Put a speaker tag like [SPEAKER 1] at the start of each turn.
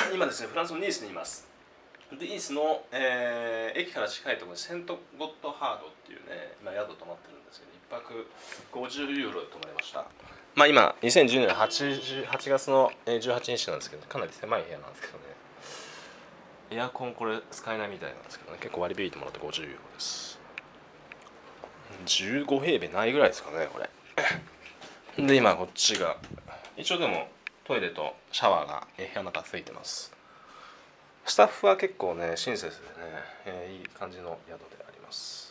[SPEAKER 1] 今ですね、フランスのニースにいます。でニースの、駅から近いところにセント・ゴットハードっていうね、今宿泊まってるんですけど、1泊50ユーロで泊まりました。今2010年 8月の18日なんですけど、かなり狭い部屋なんですけどね、エアコンこれ使えないみたいなんですけどね、結構割り引いてもらって50ユーロです。15平米ないぐらいですかねこれ。で今こっちが一応でもトイレとシャワーが部屋の中ついてます。スタッフは結構ね親切でね、いい感じの宿であります。